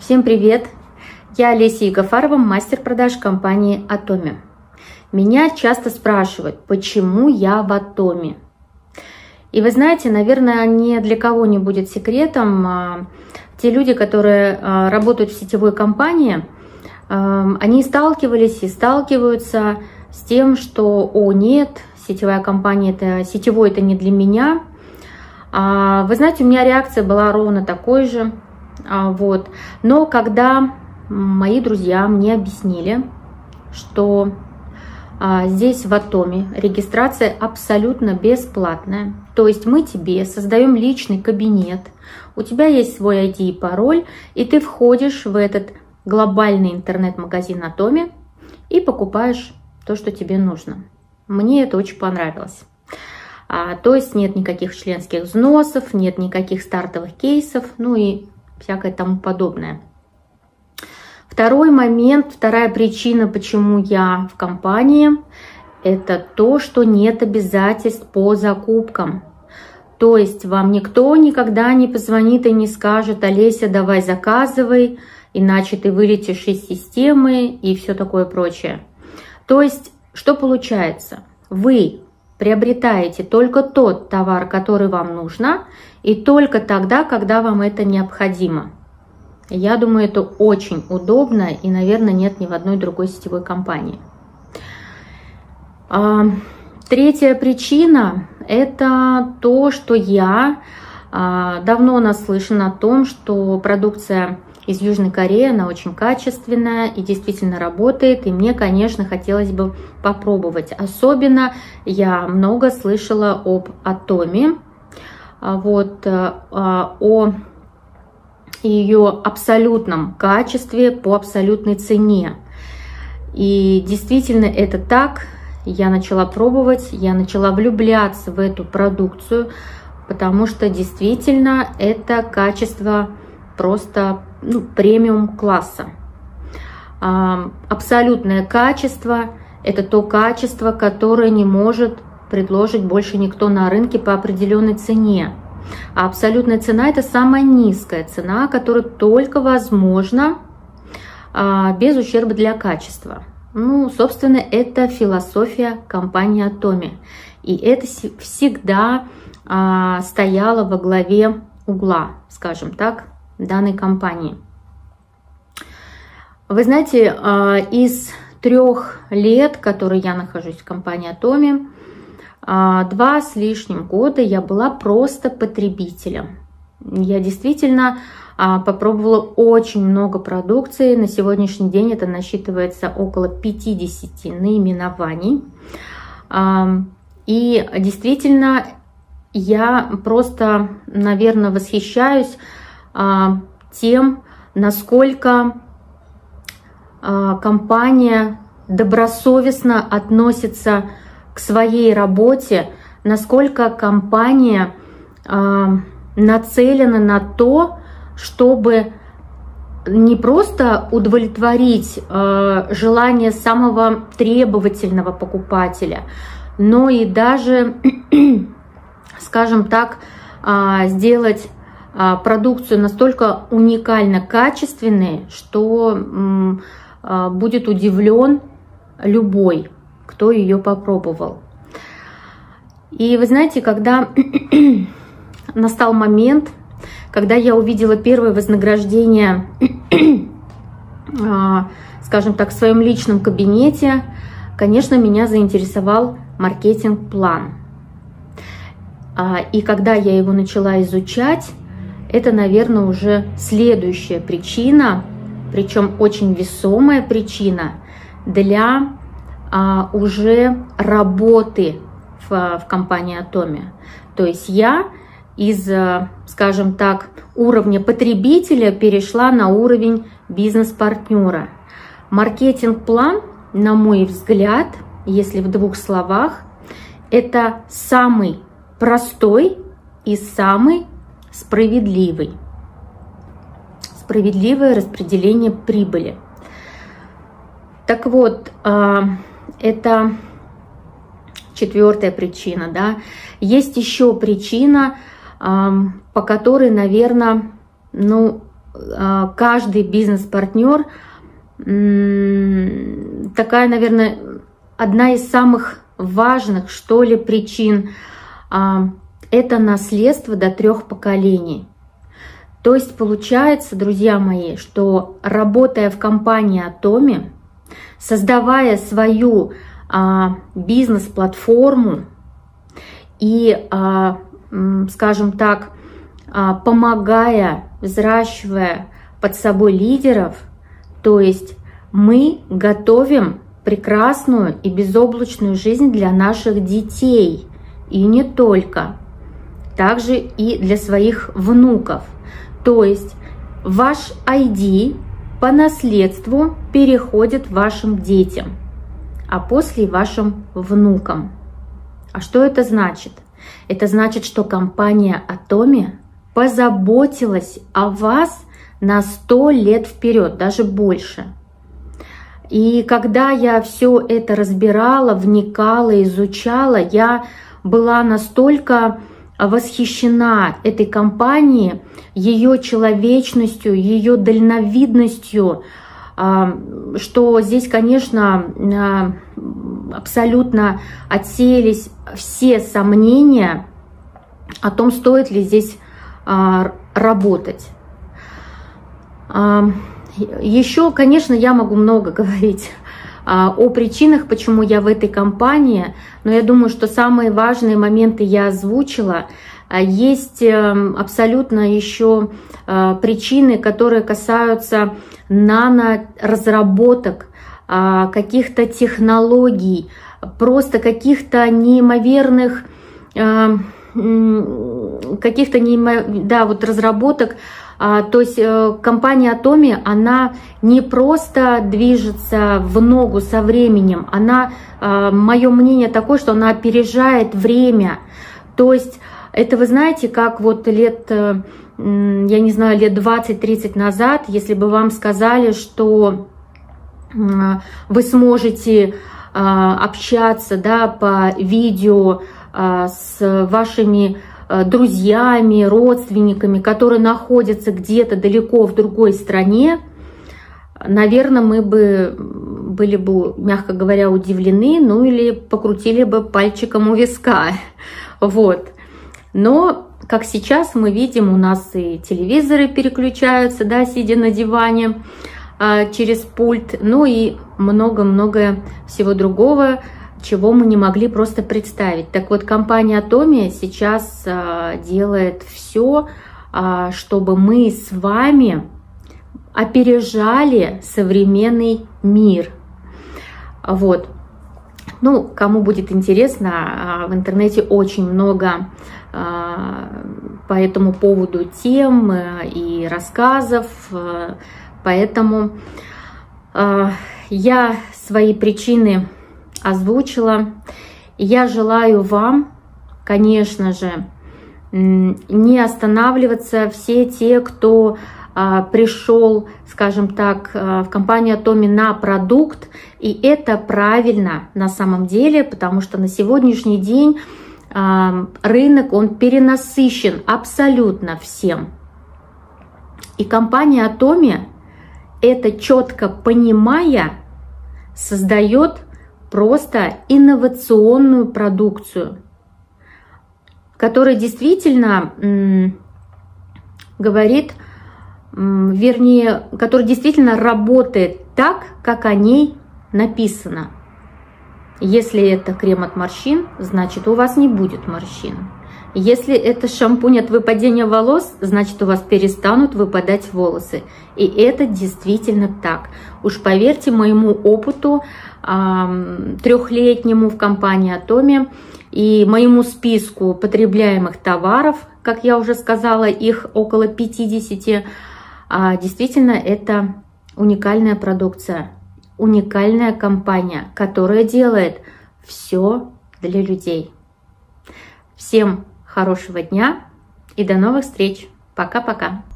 Всем привет! Я Олеся Гафарова, мастер продаж компании Atomy. Меня часто спрашивают, почему я в Atomy. И вы знаете, наверное, ни для кого не будет секретом, те люди, которые работают в сетевой компании, они сталкивались и сталкиваются с тем, что «О, нет, сетевая компания, сетевой это не для меня». Вы знаете, у меня реакция была ровно такой же. Но когда мои друзья мне объяснили, что здесь в Atomy регистрация абсолютно бесплатная, то есть мы тебе создаем личный кабинет, у тебя есть свой ID и пароль, и ты входишь в этот глобальный интернет-магазин Atomy и покупаешь то, что тебе нужно. Мне это очень понравилось. То есть нет никаких членских взносов, нет никаких стартовых кейсов, ну и всякое тому подобное. Второй момент, вторая причина, почему я в компании, это то, что нет обязательств по закупкам. То есть вам никто никогда не позвонит и не скажет: Олеся, давай заказывай, иначе ты вылетишь из системы и все такое прочее. То есть что получается? Вы приобретаете только тот товар, который вам нужно, и только тогда, когда вам это необходимо. Я думаю, это очень удобно, и, наверное, нет ни в одной другой сетевой компании. Третья причина – это то, что я давно наслышана о том, что продукция из Южной Кореи, она очень качественная и действительно работает, и мне, конечно, хотелось бы попробовать. Особенно я много слышала об Atomy, о ее абсолютном качестве по абсолютной цене. И действительно это так. Я начала пробовать, я начала влюбляться в эту продукцию, потому что действительно это качество просто премиум класса. Абсолютное качество – это то качество, которое не может предложить больше никто на рынке по определенной цене. А абсолютная цена – это самая низкая цена, которая только возможна без ущерба для качества. Собственно, это философия компании Atomy. И это всегда стояло во главе угла, скажем так, данной компании. Вы знаете, из 3 лет, которые я нахожусь в компании Atomy, 2 с лишним года я была просто потребителем. Я действительно попробовала очень много продукции. На сегодняшний день это насчитывается около 50 наименований. И действительно, я просто, наверное, восхищаюсь тем, насколько компания добросовестно относится к своей работе, насколько компания нацелена на то, чтобы не просто удовлетворить желание самого требовательного покупателя, но и даже, скажем так, сделать продукцию настолько уникально качественной, что будет удивлен любой, кто ее попробовал. И вы знаете, когда настал момент, когда я увидела первое вознаграждение, скажем так, в своем личном кабинете, конечно, меня заинтересовал маркетинг-план. И когда я его начала изучать, это, наверное, уже следующая причина, причем очень весомая причина для уже работы в компании Atomy. То есть я из, скажем так, уровня потребителя перешла на уровень бизнес-партнера. Маркетинг-план, на мой взгляд, если в 2 словах, это самый простой и самый справедливый. Справедливое распределение прибыли. Так вот, это 4-я причина. Да? Есть еще причина, по которой, наверное, каждый бизнес-партнер, такая, наверное, одна из самых важных, что ли, причин – это наследство до 3 поколений. То есть получается, друзья мои, что работая в компании Atomy, создавая свою бизнес-платформу и, скажем так, помогая, взращивая под собой лидеров, то есть мы готовим прекрасную и безоблачную жизнь для наших детей, и не только, также и для своих внуков. То есть ваш ID по наследству переходит вашим детям, а после вашим внукам. А что это значит? Это значит, что компания Atomy позаботилась о вас на 100 лет вперед, даже больше. И когда я все это разбирала, вникала, изучала, я была настолько восхищена этой компанией, ее человечностью, ее дальновидностью, что здесь, конечно, абсолютно отсеялись все сомнения о том, стоит ли здесь работать. Еще, конечно, я могу много говорить о причинах, почему я в этой компании, но я думаю, что самые важные моменты я озвучила. Есть абсолютно еще причины, которые касаются нано-разработок, каких-то технологий, просто каких-то неимоверных, разработок. То есть компания Atomy, она не просто движется в ногу со временем, она, мое мнение такое, что она опережает время. То есть это, вы знаете, как вот лет, я не знаю, лет 20-30 назад, если бы вам сказали, что вы сможете общаться, да, по видео с вашими друзьями, родственниками, которые находятся где-то далеко в другой стране, наверное, мы бы были бы, мягко говоря, удивлены, ну или покрутили бы пальчиком у виска. Вот. Но, как сейчас мы видим, у нас и телевизоры переключаются, да, сидя на диване через пульт, ну и много-много всего другого, чего мы не могли просто представить. Так вот, компания Atomy сейчас делает все, чтобы мы с вами опережали современный мир. Вот. Ну, кому будет интересно, в интернете очень много по этому поводу тем и рассказов, поэтому я свои причины озвучила. Я желаю вам, конечно же, не останавливаться. Все те, кто пришел, скажем так, в компанию Atomy на продукт, и это правильно на самом деле, потому что на сегодняшний день рынок, он перенасыщен абсолютно всем. И компания Atomy, это четко понимая, создает просто инновационную продукцию, которая действительно говорит, вернее, которая действительно работает так, как о ней написано. Если это крем от морщин, значит, у вас не будет морщин. Если это шампунь от выпадения волос, значит, у вас перестанут выпадать волосы. И это действительно так. Уж поверьте моему опыту, 3-летнему в компании Atomy, и моему списку потребляемых товаров, как я уже сказала, их около 50. Действительно, это уникальная продукция, уникальная компания, которая делает все для людей. Всем хорошего дня и до новых встреч. Пока-пока.